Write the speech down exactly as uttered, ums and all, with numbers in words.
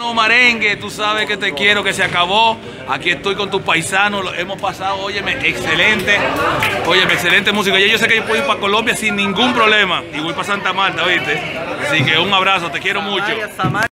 No, merengue, tú sabes que te quiero, que se acabó. Aquí estoy con tus paisanos, lo hemos pasado, óyeme, excelente. Óyeme, excelente música. Ya yo sé que yo puedo ir para Colombia sin ningún problema. Y voy para Santa Marta, ¿viste? Así que un abrazo, te quiero mucho.